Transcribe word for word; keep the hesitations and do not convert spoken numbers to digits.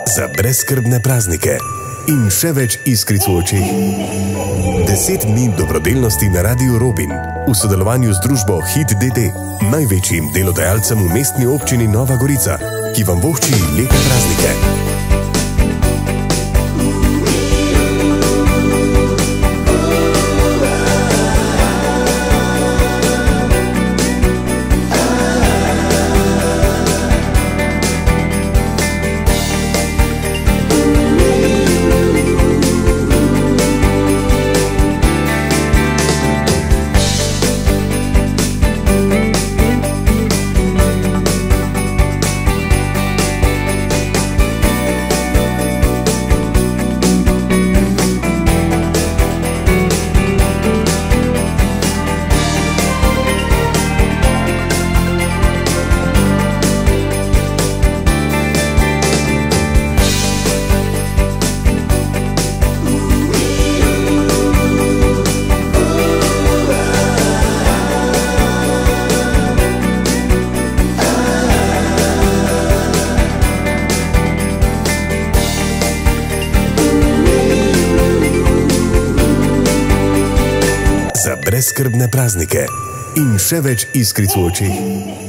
Za brezskrbne praznike in še več iskric v očeh. Deset dni dobrodelnosti na Radiu Robin v sodelovanju z družbo Hit D D, največjim delodajalcem v mestni občini Nova Gorica, ki vam vošči lepe praznike. Za brezskrbne praznike in še več iskric v očeh.